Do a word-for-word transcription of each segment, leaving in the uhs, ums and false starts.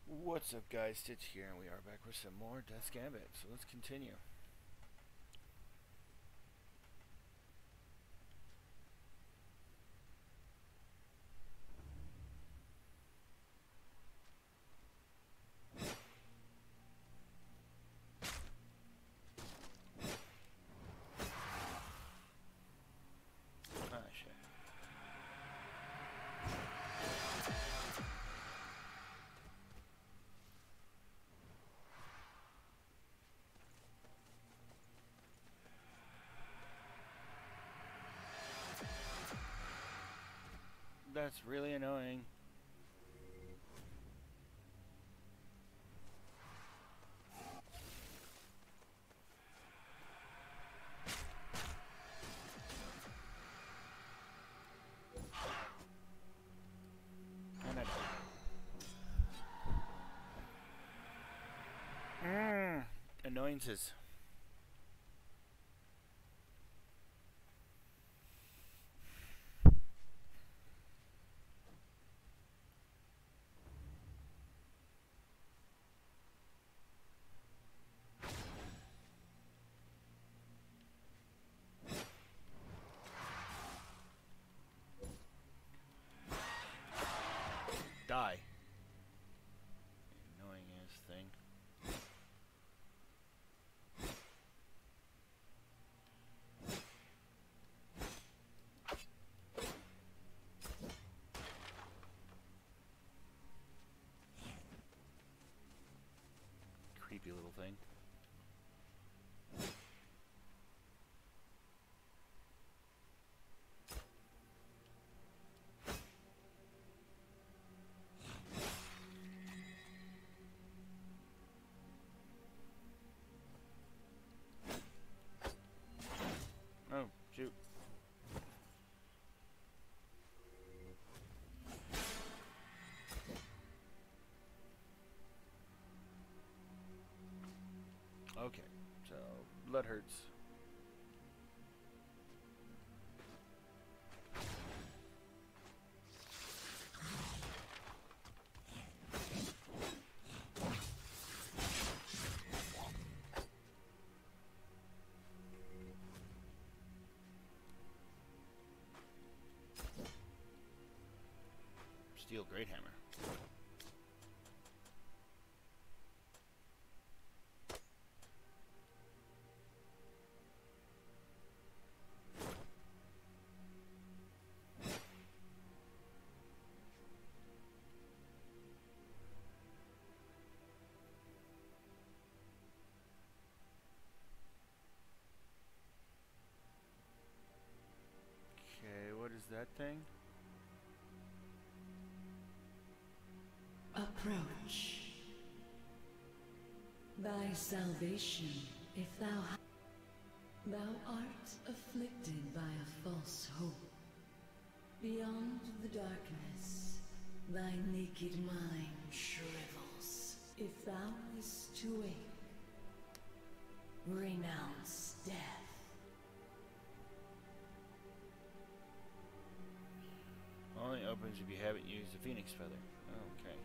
What's up, guys? Stitch here, and we are back with some more Death's Gambit. So let's continue. Ah, shit. That's really annoying. And I died. Mm, annoyances. Die. Annoying ass thing. Creepy little thing. Oh, shoot. Okay, so blood hurts. Steel great hammer. Okay, what is that thing? Approach. Thy salvation, if thou ha thou art afflicted by a false hope. Beyond the darkness, thy naked mind shrivels. If thou wist to wake, renounce death. Only opens if you haven't used the phoenix feather. Oh, okay.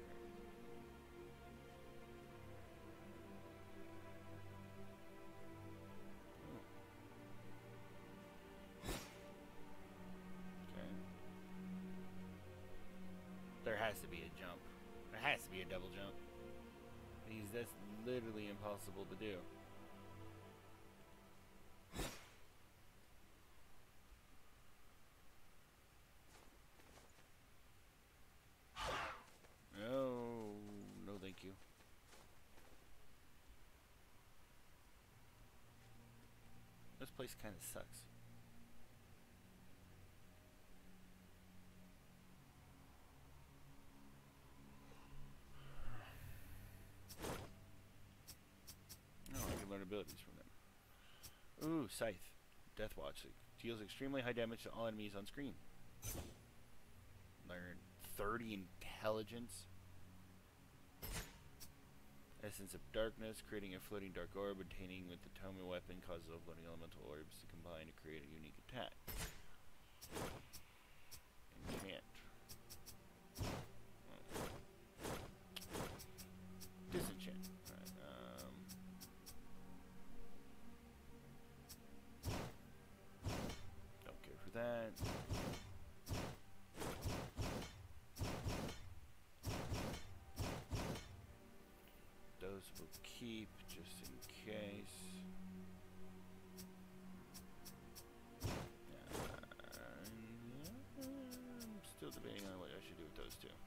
Okay. There has to be a jump. There has to be a double jump. Because that's literally impossible to do. No, no thank you. This place kind of sucks. Oh, I can learn abilities from them. Ooh, Scythe. Death Watch. It deals extremely high damage to all enemies on screen. Learn thirty intelligence. Essence of Darkness, creating a floating dark orb, obtaining with the tome weapon, causes floating elemental orbs to combine to create a unique attack. Enchant. keep just in case. Uh, I'm still debating on what I should do with those two.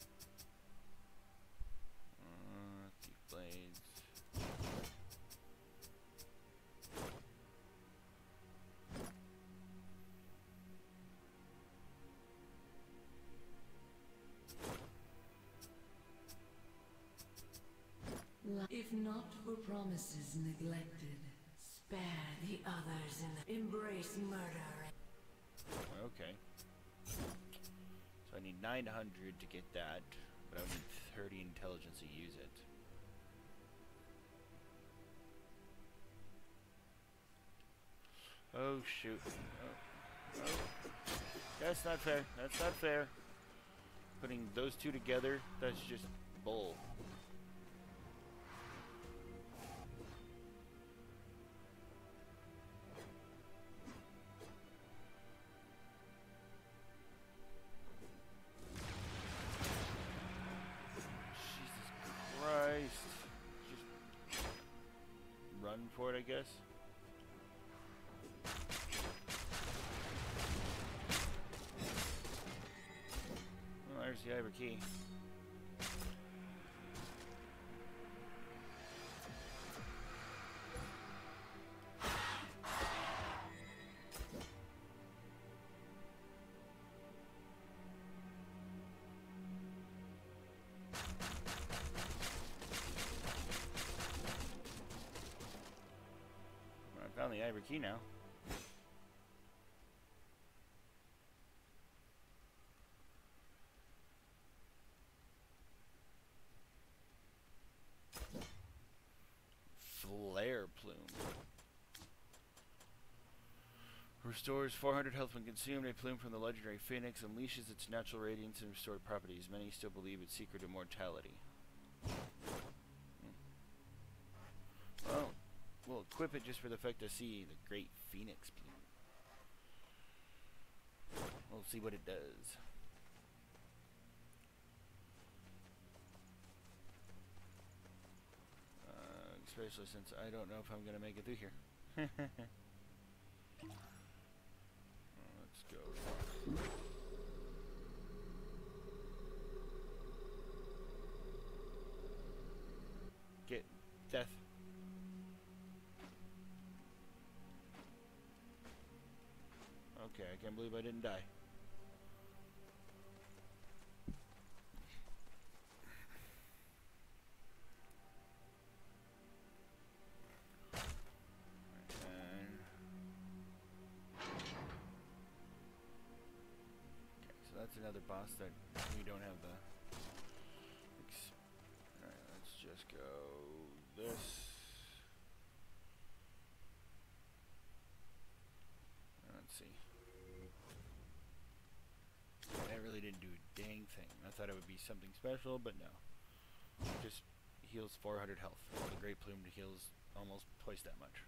Uh, thief blades. If not for promises neglected, spare the others and embrace murder. Okay. So I need nine hundred to get that, but I would need thirty intelligence to use it. Oh shoot. Oh. Oh. That's not fair. That's not fair. Putting those two together, that's just bull. For it, I guess. Well, there's the Ivory Key. Found the Ivory Key now. Flare Plume. Restores four hundred health when consumed. A plume from the legendary Phoenix unleashes its natural radiance and restored properties. Many still believe its secret immortality. Hmm. Well, we'll equip it just for the effect to see the Great Phoenix Plume. We'll see what it does. Uh, especially since I don't know if I'm gonna make it through here. Let's go. Get death. Okay, I can't believe I didn't die. Another boss that we don't have the ex alright, let's just go this. Let's see. That really didn't do a dang thing. I thought it would be something special, but no. It just heals four hundred health. While the Great Plume heals almost twice that much.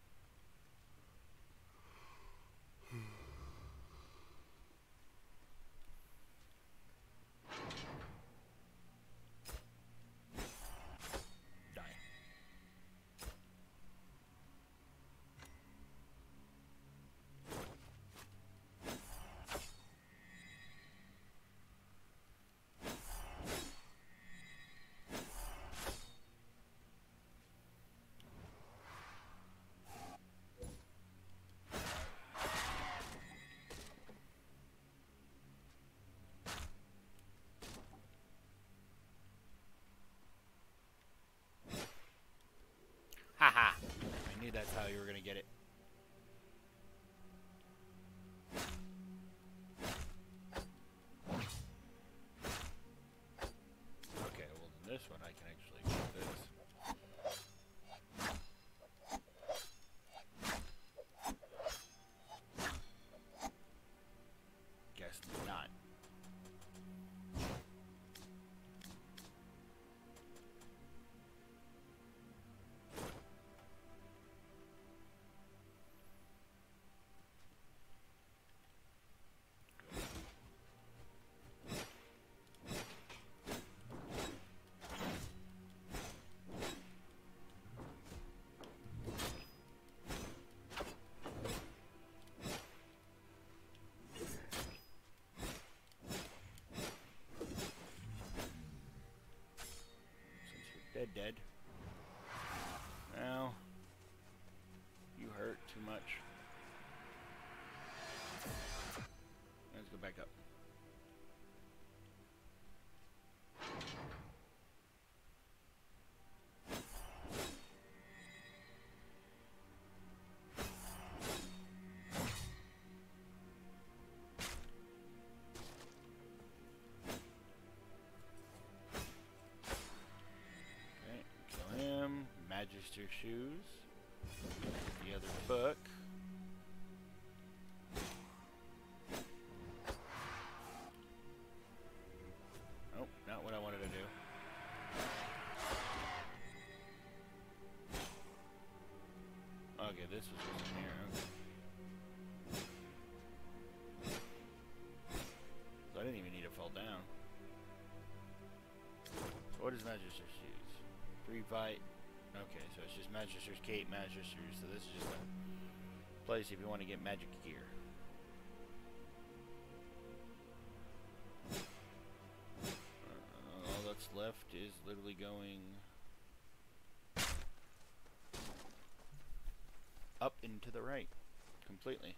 Haha! I knew that's how you were gonna get it. Okay, well in this one I can actually do this. Guess not. Dead, dead. Now, you hurt too much. Let's go back up. Magister shoes. The other book. Oh, not what I wanted to do. Okay, this was what's in here. Okay. So I didn't even need to fall down. So what is Magister shoes? Three fight. Okay, so it's just Magister's Cape, Magister's, so this is just a place if you want to get magic gear. Uh, all that's left is literally going up and to the right, completely.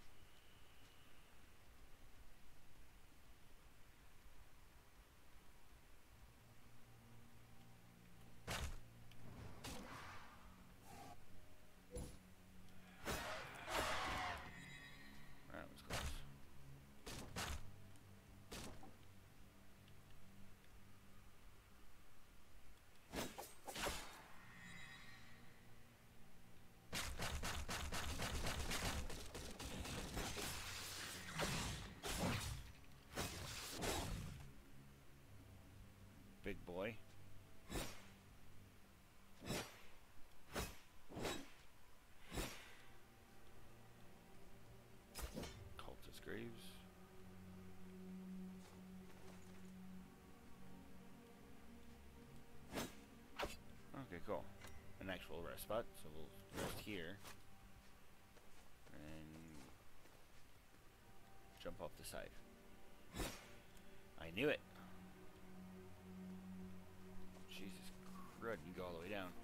Big boy. Cultist graves. Okay, cool. An actual rest spot, so we'll rest here. And jump off the side. I knew it. Jesus crud, you go all the way down.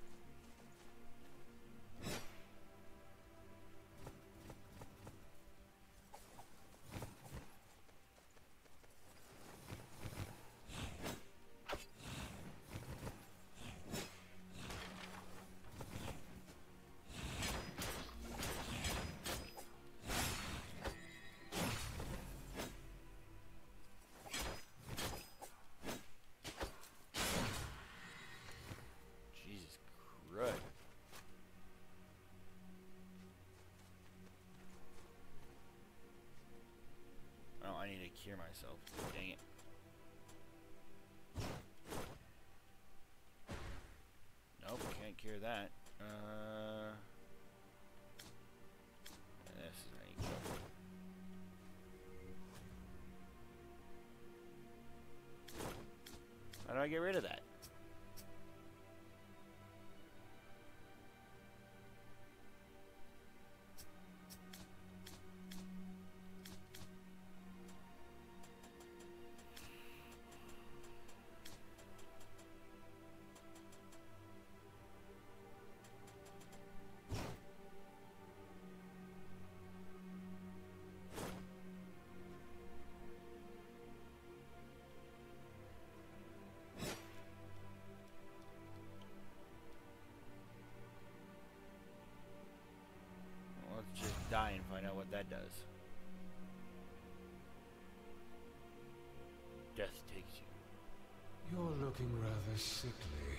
I need to cure myself. Dang it. Nope, can't cure that. Uh, this is how you go. How do I get rid of that? Die and find out what that does. Death takes you. You're looking rather sickly.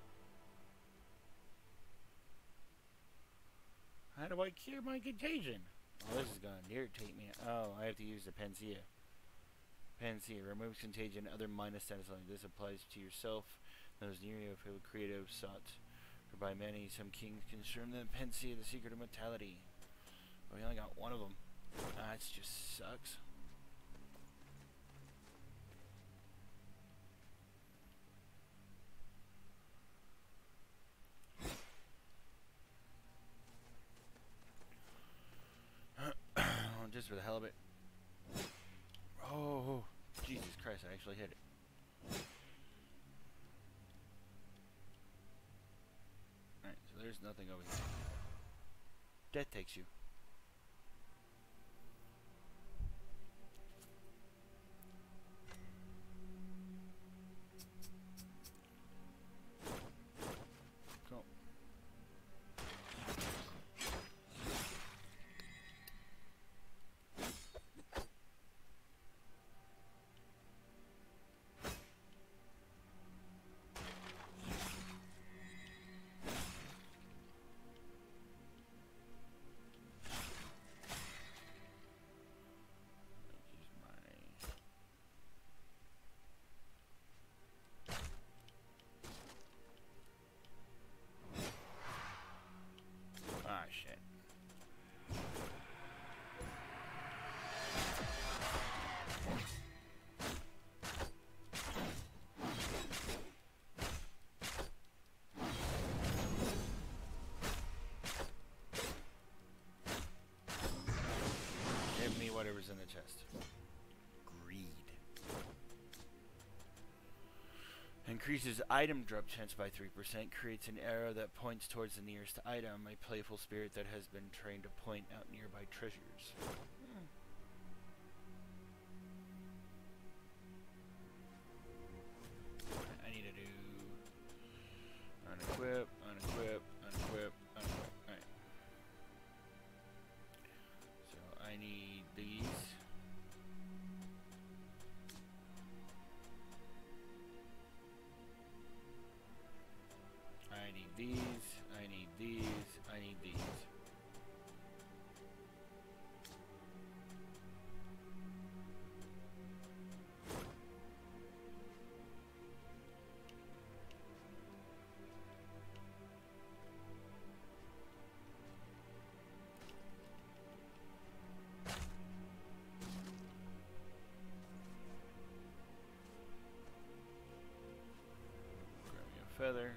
How do I cure my contagion? Oh, this is gonna irritate me. Oh, I have to use the Panacea. Panacea removes contagion, other minus status only. This applies to yourself, those near you if it would creative sought. For by many, some kings concern the Panacea, the secret of mortality. We only got one of them. Ah, that just sucks. Just for the hell of it. Oh, Jesus Christ, I actually hit it. There's nothing over here. Death takes you. Cool. Ah, shit. Give me whatever's in the chest. Greed. Increases item drop chance by three percent. Creates an arrow that points towards the nearest item. A playful spirit that has been trained to point out nearby treasures. Hmm. I need to do unequip, unequip, unequip, unequip. Alright. So I need these. I need these, I need these, I need these. Grab me a feather.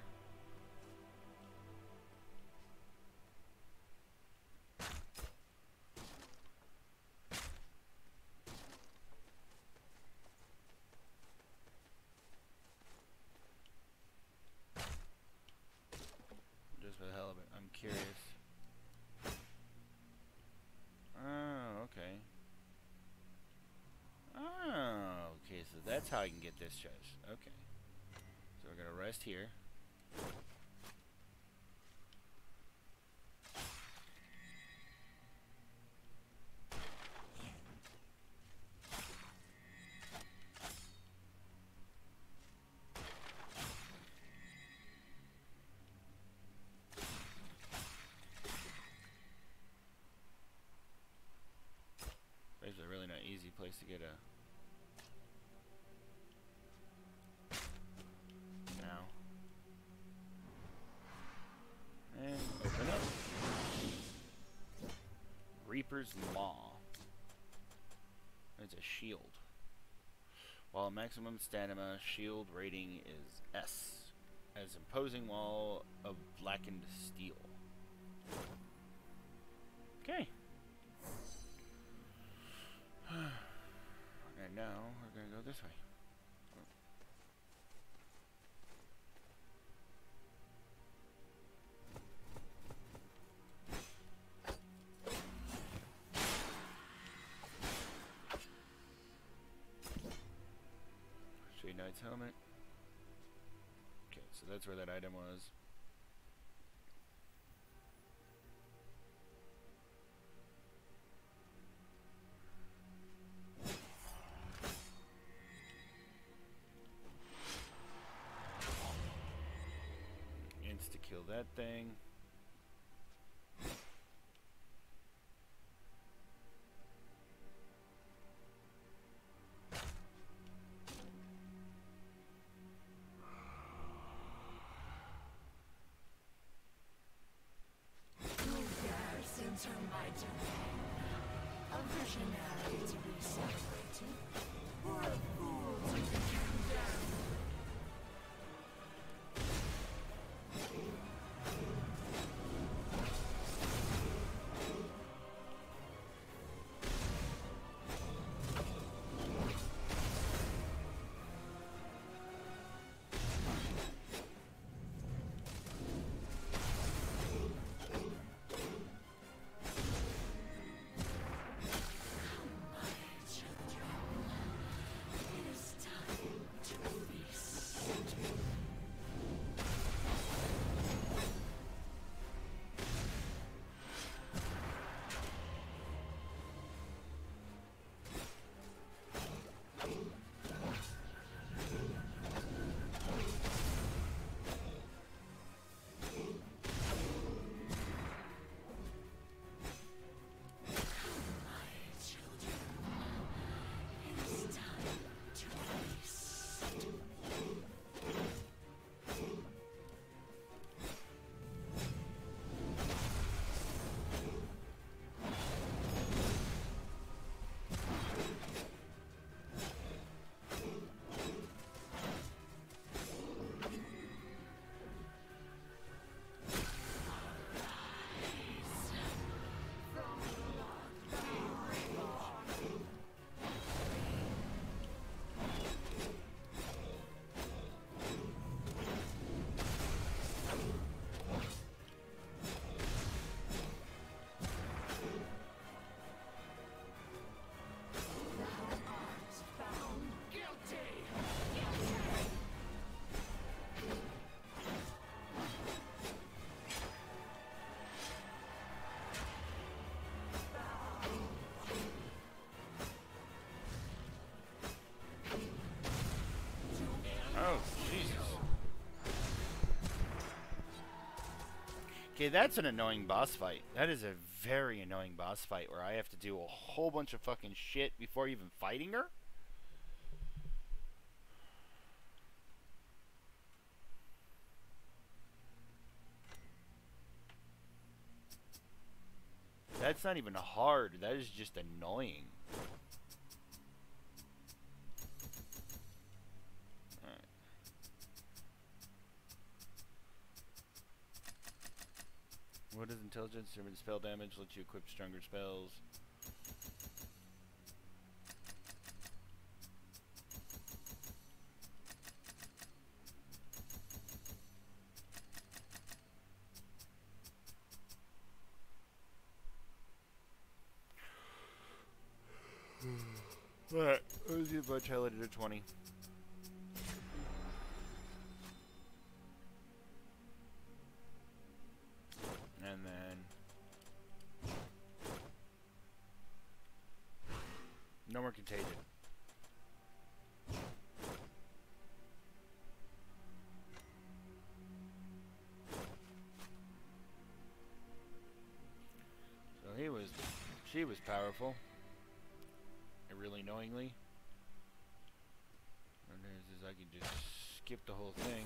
Just for the hell of it, I'm curious. Oh, okay. Oh, okay, so that's how I can get this chest. Okay. So we're gonna rest here. There's a really not easy place to get a. Now. And open up. Reaper's Maw. It's a shield. While maximum stamina, shield rating is S. As imposing wall of blackened steel. Okay. And now we're gonna go this way. Shade Knight's helmet. Okay, so that's where that item was. Kill that thing. Who dares enter my domain? A visionary to be celebrated, or a fool to be condemned? Okay, that's an annoying boss fight. That is a very annoying boss fight where I have to do a whole bunch of fucking shit before even fighting her. That's not even hard. That is just annoying. Alright. What is intelligence? Determine spell damage. Lets you equip stronger spells. Alright, let's do vitality to twenty. And then no more contagion. So he was, she was powerful. Really knowingly. And there's is I can just skip the whole thing.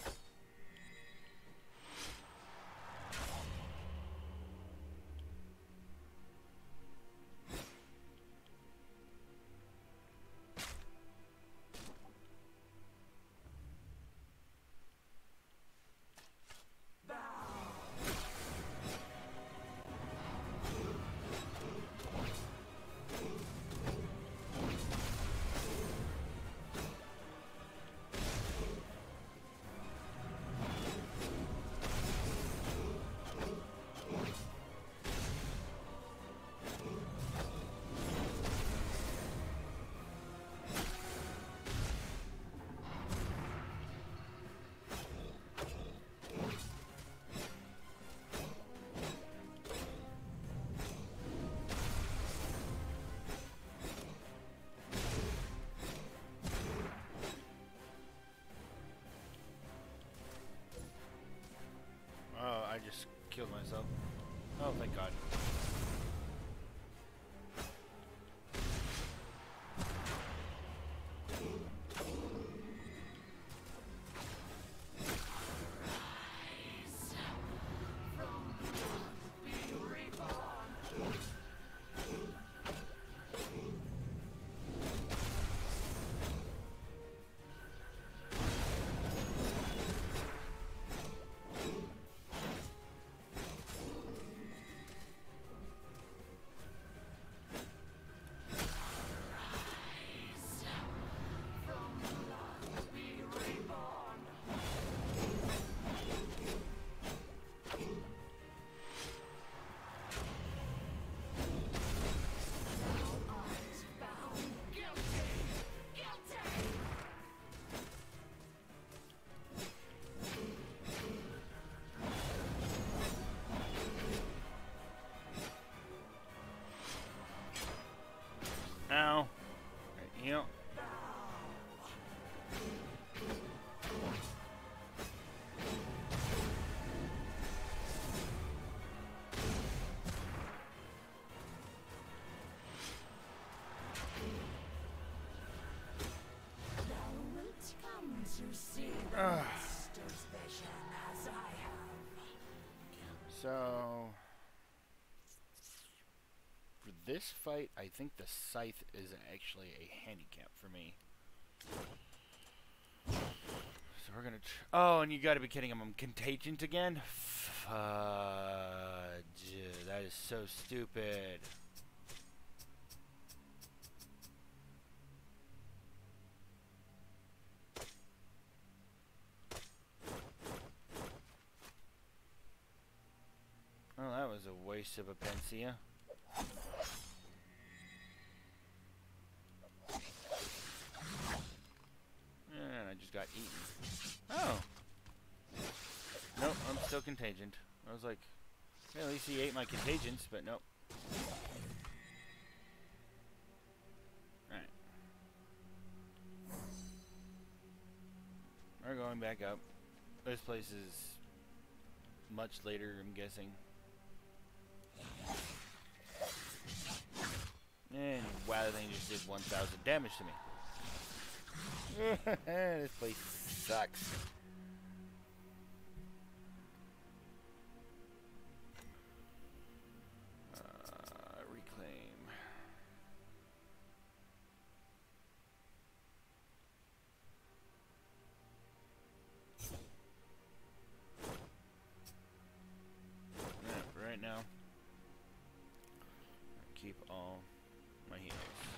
I just killed myself. Oh, thank God. Ow. Right, heal. Uh. So for this fight, I think the scythe is actually a handicap for me. So we're gonna. Tr oh, and you gotta be kidding! I'm contagion again. Fudge! That is so stupid. Oh, that was a waste of a Panacea. And I just got eaten. Oh! Nope, I'm still contagioned. I was like, hey, at least he ate my contagions, but nope. Alright. We're going back up. This place is much later, I'm guessing. And wow, that thing just did one thousand damage to me. This place sucks. Uh, reclaim. Yeah, for right now, keep all my heals.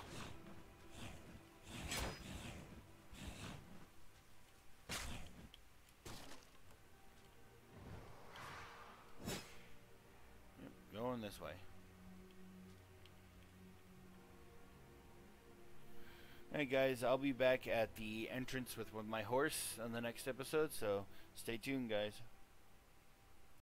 Yep, going this way. Alright guys, I'll be back at the entrance with, with my horse on the next episode, so stay tuned guys.